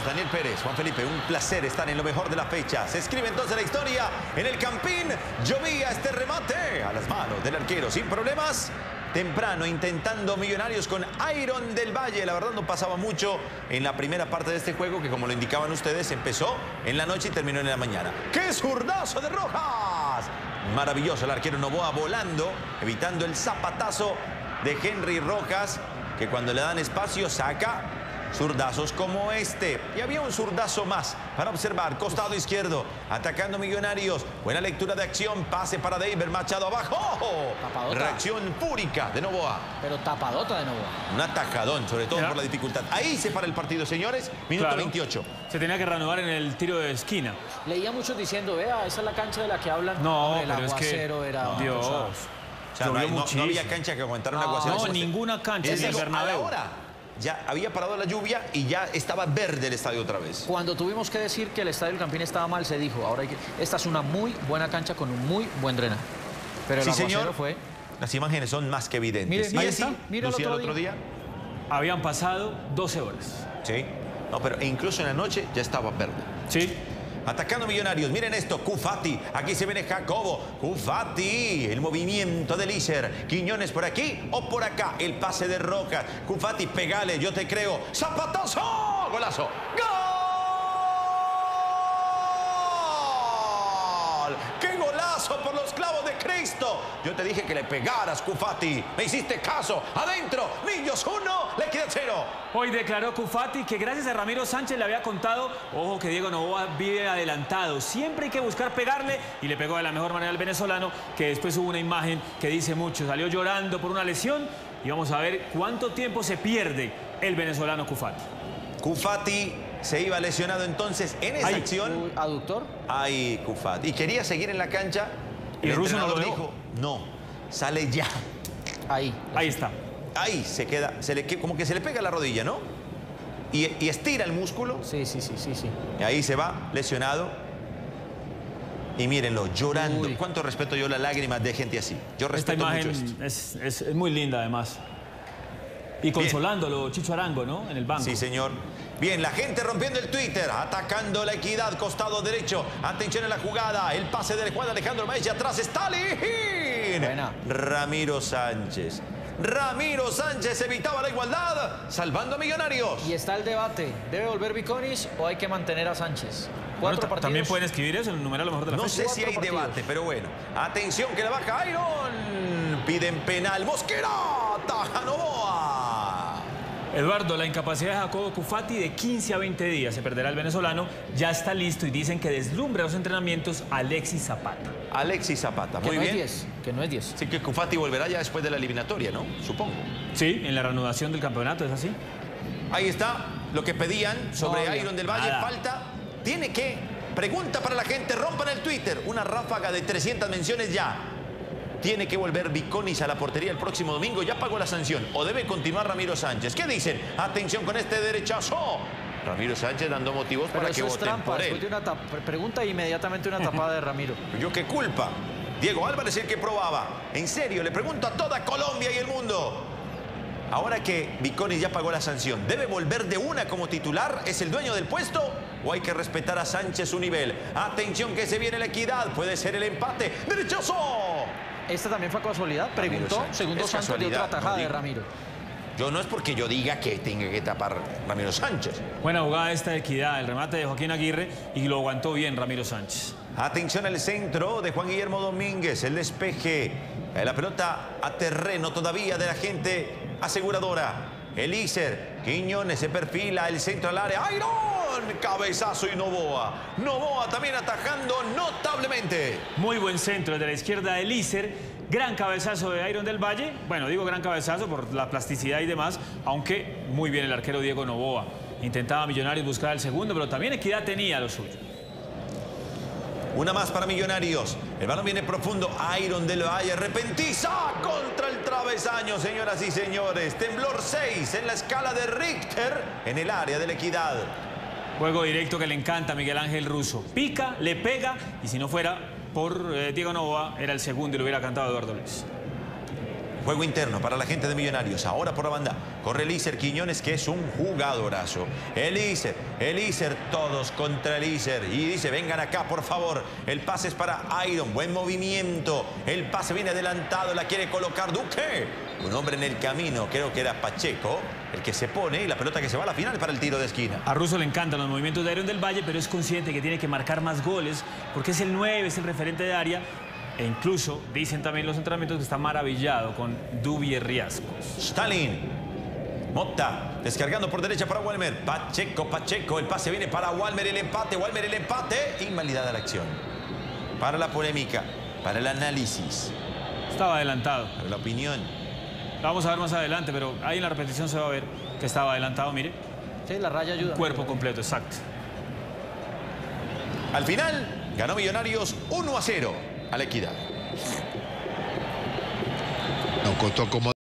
Daniel Pérez, Juan Felipe, un placer estar en lo mejor de la fecha. Se escribe entonces la historia en el Campín. Llovía este remate a las manos del arquero sin problemas. Temprano intentando Millonarios con Iron del Valle. La verdad no pasaba mucho en la primera parte de este juego, que como lo indicaban ustedes, empezó en la noche y terminó en la mañana. ¡Qué zurdazo de Rojas! Maravilloso el arquero Novoa volando, evitando el zapatazo de Henry Rojas, que cuando le dan espacio saca zurdazos como este. Y había un zurdazo más para observar. Costado izquierdo, atacando Millonarios. Buena lectura de acción. Pase para David Machado abajo. Tapadota. Reacción fúrica de Novoa. Pero tapadota de Novoa. Un atajadón, sobre todo por la dificultad. Ahí se para el partido, señores. Minuto 28. Se tenía que reanudar en el tiro de esquina. Leía muchos diciendo, vea, esa es la cancha de la que hablan. No, hombre, el pero es que... aguacero era... Dios. O sea, no había cancha que aguantara un aguacero. No, ninguna cancha en el Bernabéu. Ahora ya había parado la lluvia y ya estaba verde el estadio otra vez. Cuando tuvimos que decir que el Estadio del Campín estaba mal, se dijo, ahora esta es una muy buena cancha con un muy buen drenaje. Pero el aguacero señor, fue... Las imágenes son más que evidentes. Mire, ¿Y así mire lucía el otro día? Habían pasado 12 horas. Sí. No, pero incluso en la noche ya estaba verde. Sí. Atacando Millonarios, miren esto, Cufati, aquí se viene Jacobo, Cufati, el movimiento de Lícer, Quiñones por aquí o por acá, el pase de Rojas, Cufati, pegale, yo te creo, zapatazo, golazo, ¡gol! ¡Qué golazo por los clavos de Cristo! Yo te dije que le pegaras, Cufati, me hiciste caso, adentro, Millos 1, La Equidad 0. Hoy declaró Cufati que gracias a Ramiro Sánchez le había contado, ojo que Diego Novoa vive adelantado, siempre hay que buscar pegarle, y le pegó de la mejor manera al venezolano, que después hubo una imagen que dice mucho, salió llorando por una lesión, y vamos a ver cuánto tiempo se pierde el venezolano Cufati. Cufati se iba lesionado entonces en esa acción. ¿Aductor? Ay, Cufati. Y quería seguir en la cancha. Y el ruso no lo dijo, no, sale ya. Ahí. Ahí está. Ahí se queda, como que se le pega la rodilla, ¿no? Y estira el músculo. Sí. Y ahí se va, lesionado. Y mírenlo, llorando. Uy. Cuánto respeto yo las lágrimas de gente así. Yo Esta respeto mucho imagen esto. es muy linda además. Y consolándolo, Chicho Arango, ¿no? En el banco. Sí, señor. Bien, la gente rompiendo el Twitter, atacando La Equidad, costado derecho. Atención en la jugada, el pase de Juan Alejandro Maella, atrás Stalin. Buena. Ramiro Sánchez. Ramiro Sánchez evitaba la igualdad, salvando a Millonarios. Y está el debate, ¿debe volver Viconis o hay que mantener a Sánchez? Bueno, Partidos. también pueden escribir eso en el numeral a lo mejor de la No fecha. sé si hay 4 partidos. debate, pero bueno. Atención que la baja Iron. Piden penal. Mosquera. Taja Novoa. Eduardo, la incapacidad de Jacobo Cufati de 15 a 20 días. Se perderá el venezolano. Ya está listo y dicen que deslumbra los entrenamientos Alexis Zapata. Alexis Zapata. Muy bien. Que no es 10. Así que Cufati volverá ya después de la eliminatoria, ¿no? Supongo. Sí, en la reanudación del campeonato, ¿es así? Ahí está lo que pedían sobre No, Iron del Valle. nada. Falta. Tiene que. Pregunta para la gente. Rompan el Twitter. Una ráfaga de 300 menciones ya. Tiene que volver Viconis a la portería el próximo domingo. Ya pagó la sanción. ¿O debe continuar Ramiro Sánchez? ¿Qué dicen? Atención con este derechazo. Ramiro Sánchez dando motivos para que voten trampa. por él. Después de una pregunta inmediatamente una tapada de Ramiro. ¿Yo qué culpa? Diego Álvarez el que probaba. En serio, le pregunto a toda Colombia y el mundo. Ahora que Viconis ya pagó la sanción, ¿debe volver de una como titular? ¿Es el dueño del puesto? ¿O hay que respetar a Sánchez su nivel? Atención que se viene La Equidad. Puede ser el empate. ¡Derechazo! Esta también fue casualidad. Preguntó, Sánchez. segundo Es Santos de otra casualidad, tajada no de digo. Ramiro. Yo no es porque yo diga que tenga que tapar Ramiro Sánchez. Buena jugada esta de Equidad, el remate de Joaquín Aguirre y lo aguantó bien Ramiro Sánchez. Atención al centro de Juan Guillermo Domínguez. El despeje. La pelota a terreno todavía de la gente aseguradora. Elícer, Quiñones se perfila, el centro al área. ¡Iron! Cabezazo y Novoa. Novoa también atajando notablemente. Muy buen centro desde la izquierda de Lícer. Gran cabezazo de Iron del Valle. Bueno, digo gran cabezazo por la plasticidad y demás, aunque muy bien el arquero Diego Novoa. Intentaba Millonarios buscar el segundo, pero también Equidad tenía lo suyo. Una más para Millonarios. El balón viene profundo. Iron del Valle repentiza contra el travesaño, señoras y señores. Temblor 6 en la escala de Richter en el área de La Equidad. Juego directo que le encanta a Miguel Ángel Russo. Pica, le pega y si no fuera por Diego Novoa era el segundo y lo hubiera cantado Eduardo Luis. Juego interno para la gente de Millonarios. Ahora por la banda corre Eliezer Quiñones, que es un jugadorazo. Eliezer, todos contra Eliezer. Y dice, vengan acá, por favor. El pase es para Iron. Buen movimiento. El pase viene adelantado. La quiere colocar Duque. Un hombre en el camino, creo que era Pacheco, el que se pone y la pelota que se va a la final para el tiro de esquina. A Russo le encantan los movimientos de Iron del Valle, pero es consciente que tiene que marcar más goles porque es el 9, es el referente de área. E incluso dicen también los entrenamientos que está maravillado con Dubier Riascos. Stalin. Motta, descargando por derecha para Walmer. Pacheco, el pase viene para Walmer, el empate. Invalidada la acción. Para la polémica, para el análisis. Estaba adelantado. Para la opinión. Lo vamos a ver más adelante, pero ahí en la repetición se va a ver que estaba adelantado, mire. Sí, la raya ayuda. Cuerpo completo, exacto. Al final, ganó Millonarios 1-0 a la Equidad. No costó como